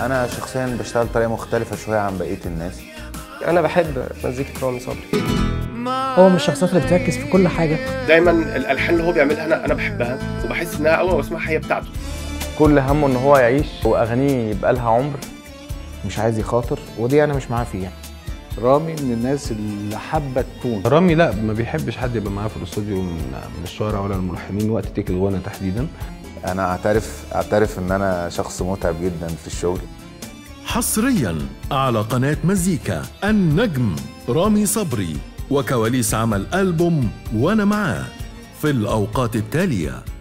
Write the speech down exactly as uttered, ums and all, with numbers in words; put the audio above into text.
انا شخصيا بشتغل بطريقه مختلفه شويه عن بقيه الناس. انا بحب مزيكه رامي صبري. هو من الشخصيات اللي بتركز في كل حاجه. دايما الالحان اللي هو بيعملها انا انا بحبها وبحس انها اول ما بسمعها هي بتاعته. كل همه ان هو يعيش واغانيه يبقى لها عمر، مش عايز يخاطر، ودي انا مش معاه فيها. رامي من الناس اللي حابه تكون. رامي لا ما بيحبش حد يبقى معاه في الاستوديو من من الشعراء ولا الملحنين وقت تيك الغنى تحديدا. انا اعترف اعترف ان انا شخص متعب جدا في الشغل. حصريا على قناة مزيكا النجم رامي صبري وكواليس عمل ألبوم وانا معاه في الأوقات التالية.